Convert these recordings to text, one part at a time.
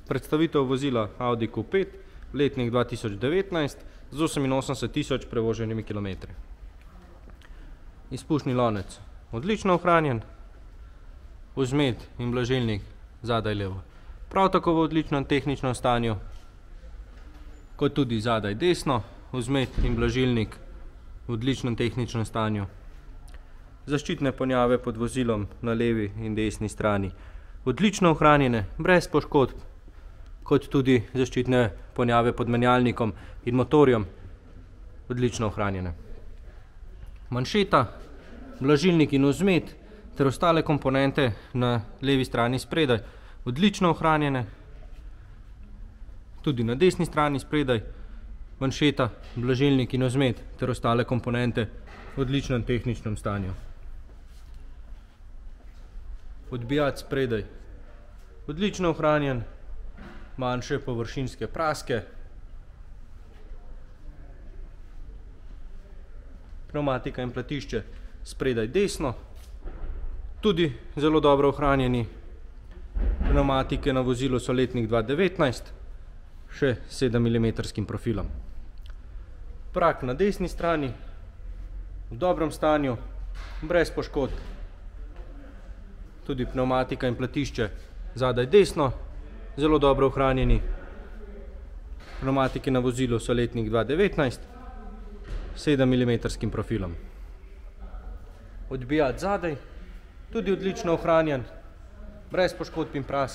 Predstavitev vozila Audi Q5, letnik 2019, z 88.000 prevoženimi kilometri. Izpušni lonec odlično ohranjen, vzmet in blažilnik zadaj levo prav tako v odličnem tehničnem stanju, kot tudi zadaj desno, vzmet in blažilnik v odličnem tehničnem stanju. Zaščitne ponjave pod vozilom na levi in desni strani odlično ohranjene, brez poškodb, kot tudi zaščitne ponjave pod menjalnikom in motorjem odlično ohranjene. Manšeta, blažilnik in vzmet ter ostale komponente na levi strani spredaj odlično ohranjene, tudi na desni strani spredaj manšeta, blažilnik in vzmet ter ostale komponente v odličnem tehničnem stanju. Odbijač spredaj odlično ohranjen, manjše površinske praske, pnevmatika in platišče spredaj desno, tudi zelo dobro ohranjeni. Pnevmatike na vozilu so letnik 2019, še 7 mm profilom. Prak na desni strani v dobrem stanju, brez poškodb, tudi pnevmatika in platišče zadaj desno, zelo dobro ohranjeni. Pnevmatike na vozilu so letnik 2019, 7 mm profilom. Odbijač zadaj, tudi odlično ohranjen, brez poškodb in prask.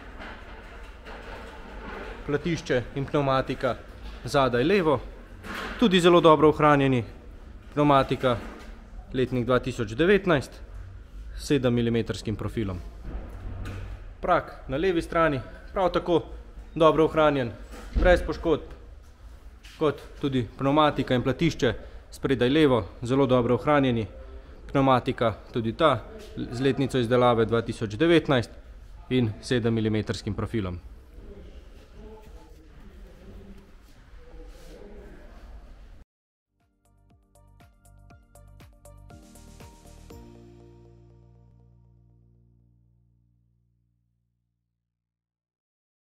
Platišče in pnevmatika zadaj levo, tudi zelo dobro ohranjeni. Pnevmatika letnik 2019, 7 mm profilom. Prak na levi strani, prav tako dobro ohranjen, brez poškodb, kot tudi pnevmatika in platišče spredaj levo, zelo dobro ohranjeni. Pnevmatika tudi ta, z letnico izdelave 2019 in 7 mm profilom.